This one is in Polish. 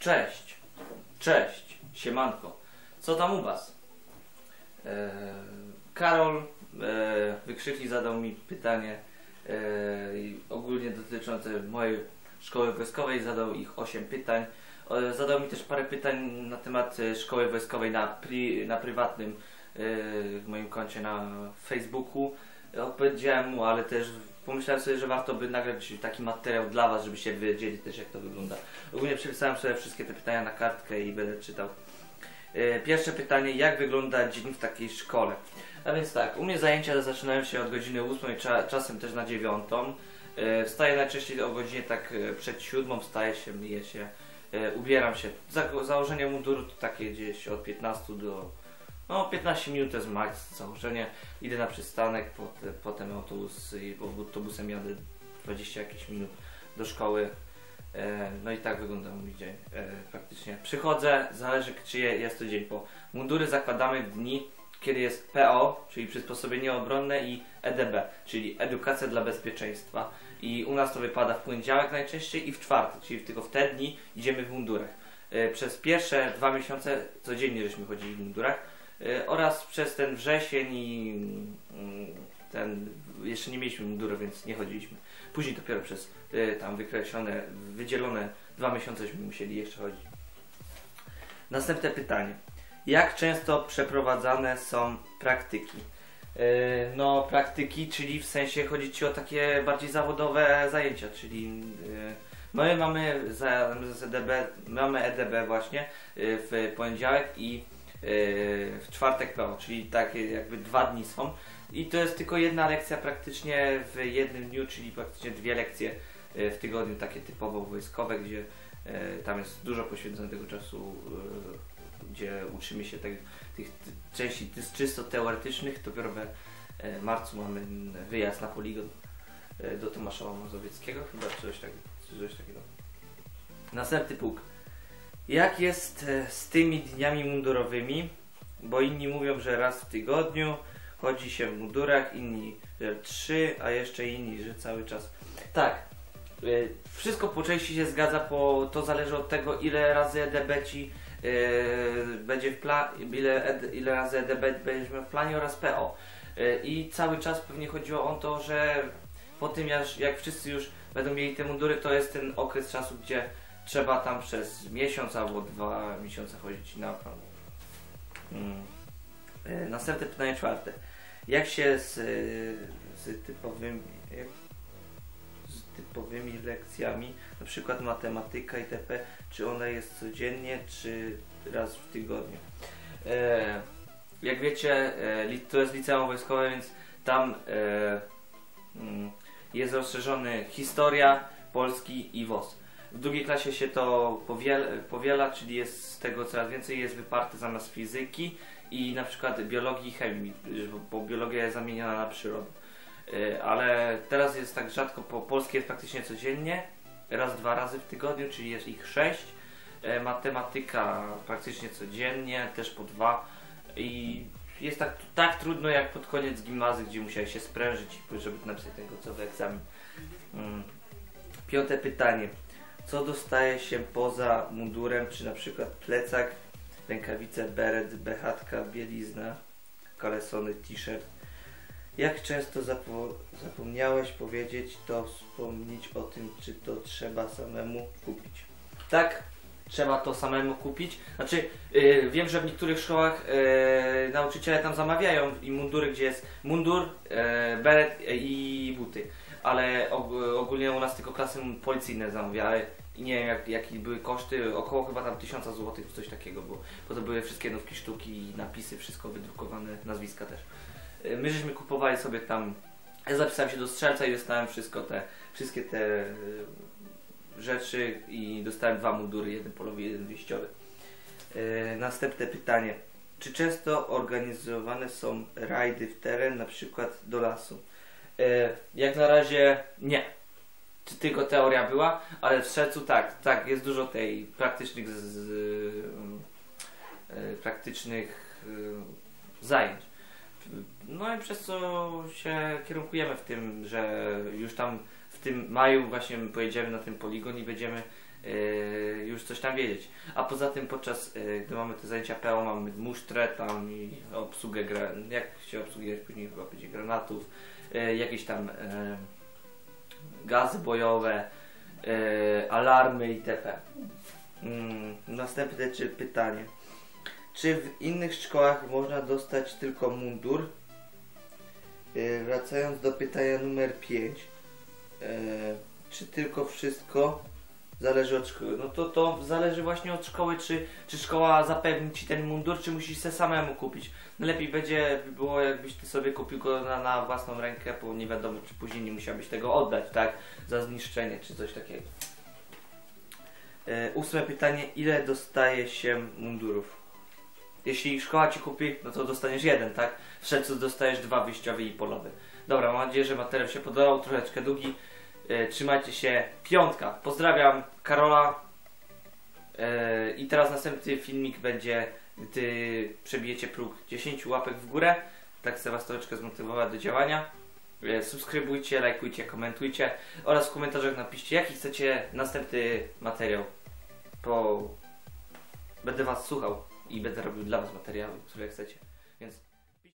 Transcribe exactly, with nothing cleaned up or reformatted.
Cześć, cześć, siemanko, co tam u was? E, Karol e, Wykrzyknik zadał mi pytanie e, ogólnie dotyczące mojej szkoły wojskowej, zadał ich osiem pytań. E, zadał mi też parę pytań na temat szkoły wojskowej na, pri, na prywatnym e, w moim koncie na Facebooku. Odpowiedziałem mu, ale też pomyślałem sobie, że warto by nagrać taki materiał dla was, żebyście wiedzieli też, jak to wygląda. Ogólnie przepisałem sobie wszystkie te pytania na kartkę i będę czytał. Pierwsze pytanie, jak wygląda dzień w takiej szkole? A więc tak, u mnie zajęcia zaczynają się od godziny ósmej, czasem też na dziewiątą. Wstaję najczęściej o godzinie tak przed siódmą, wstaję się, myję się, ubieram się. Za założenie munduru to takie gdzieś od piętnastu do... No piętnaście minut to jest maks założenie. Idę na przystanek, pot, potem autobus i autobusem jadę dwadzieścia jakieś minut do szkoły. E, no i tak wygląda mój dzień e, praktycznie. Przychodzę, zależy czy jest to dzień, bo mundury zakładamy w dni, kiedy jest P O, czyli przysposobienie obronne, i E D B, czyli edukacja dla bezpieczeństwa. I u nas to wypada w poniedziałek najczęściej i w czwartek, czyli tylko w te dni idziemy w mundurach. E, przez pierwsze dwa miesiące codziennie żeśmy chodzili w mundurach. Oraz przez ten wrzesień i ten, jeszcze nie mieliśmy munduru, więc nie chodziliśmy. Później dopiero przez tam wykreślone, wydzielone dwa miesiące żeśmy musieli jeszcze chodzić. Następne pytanie. Jak często przeprowadzane są praktyki? No praktyki, czyli w sensie chodzi ci o takie bardziej zawodowe zajęcia, czyli my mamy za E D B, mamy E D B właśnie w poniedziałek i w czwartek P O, czyli takie jakby dwa dni są i to jest tylko jedna lekcja praktycznie w jednym dniu, czyli praktycznie dwie lekcje w tygodniu, takie typowo wojskowe, gdzie tam jest dużo poświęcone tego czasu, gdzie uczymy się tych, tych części czysto teoretycznych. Dopiero we marcu mamy wyjazd na poligon do Tomaszowa Mazowieckiego, chyba coś, tak, coś takiego. Następny punkt. Jak jest z tymi dniami mundurowymi? Bo inni mówią, że raz w tygodniu chodzi się w mundurach, inni, że trzy, a jeszcze inni, że cały czas. Tak, yy, wszystko po części się zgadza, bo to zależy od tego, ile razy E D B ci yy, będzie w planie, ile, ile razy E D B będziemy w planie oraz P O. Yy, I cały czas pewnie chodziło o to, że po tym jak, jak wszyscy już będą mieli te mundury, to jest ten okres czasu, gdzie trzeba tam przez miesiąc albo dwa miesiące chodzić na plan. Hmm. E, następne pytanie czwarte. Jak się z, z, typowymi, jak, z typowymi lekcjami, na przykład matematyka itp., czy ona jest codziennie, czy raz w tygodniu? E, jak wiecie, e, to jest liceum wojskowe, więc tam e, mm, jest rozszerzony historia, polski i W O S. W drugiej klasie się to powiela, powiela, czyli jest z tego coraz więcej jest wyparte zamiast fizyki i na przykład biologii i chemii, bo biologia jest zamieniona na przyrodę. Ale teraz jest tak rzadko, bo polskie jest praktycznie codziennie, raz, dwa razy w tygodniu, czyli jest ich sześć. Matematyka praktycznie codziennie, też po dwa. I jest tak, tak trudno jak pod koniec gimnazjum, gdzie musiałeś się sprężyć, żeby napisać ten końcowy egzamin. Piąte pytanie. Co dostaje się poza mundurem, czy na przykład plecak, rękawice, beret, bechatka, bielizna, kalesony, t-shirt? Jak często zapo zapomniałeś powiedzieć, to wspomnieć o tym, czy to trzeba samemu kupić? Tak, trzeba to samemu kupić. Znaczy, yy, wiem, że w niektórych szkołach yy, nauczyciele tam zamawiają i mundury, gdzie jest mundur, yy, beret yy, i buty. Ale og ogólnie u nas tylko klasy policyjne zamawiały i nie wiem jak, jakie były koszty, około chyba tam tysiąca złotych, coś takiego było. Bo to były wszystkie nowki sztuki, napisy, wszystko wydrukowane, nazwiska też. My żeśmy kupowali sobie tam, ja zapisałem się do strzelca i dostałem wszystko te, wszystkie te rzeczy i dostałem dwa mundury, jeden polowy, jeden wyjściowy. Yy, następne pytanie. Czy często organizowane są rajdy w teren, na przykład do lasu? Jak na razie nie. Czy tylko teoria była, ale w sercu tak, tak, jest dużo tej praktycznych z, z, e, praktycznych e, zajęć. No i przez co się kierunkujemy w tym, że już tam w tym maju właśnie pojedziemy na ten poligon i będziemy yy, już coś tam wiedzieć. A poza tym podczas, yy, gdy mamy te zajęcia P O, mamy musztrę tam i obsługę, gra, jak się obsługiwać później chyba będzie granatów, yy, jakieś tam yy, gazy bojowe, yy, alarmy itp. Yy, następne czy pytanie. Czy w innych szkołach można dostać tylko mundur? Yy, wracając do pytania numer pięć. Yy, czy tylko wszystko zależy od szkoły? No to to zależy właśnie od szkoły, czy, czy szkoła zapewni ci ten mundur, czy musisz se samemu kupić. Najlepiej będzie by było, jakbyś ty sobie kupił go na, na własną rękę, bo nie wiadomo, czy później nie musiałbyś tego oddać, tak? Za zniszczenie, czy coś takiego. Yy, ósme pytanie. Ile dostaje się mundurów? Jeśli szkoła ci kupi, no to dostaniesz jeden, tak? W sercu dostajesz dwa wyjściowe i polowy. Dobra, mam nadzieję, że materiał się podobał, troszeczkę długi. Yy, trzymajcie się, piątka. Pozdrawiam Karola. Yy, I teraz następny filmik będzie, gdy przebijecie próg dziesięć łapek w górę. Tak chcę was troszeczkę zmotywować do działania. Yy, subskrybujcie, lajkujcie, komentujcie. Oraz w komentarzach napiszcie, jaki chcecie następny materiał. Bo będę was słuchał i będę robił dla was materiały, które chcecie. Więc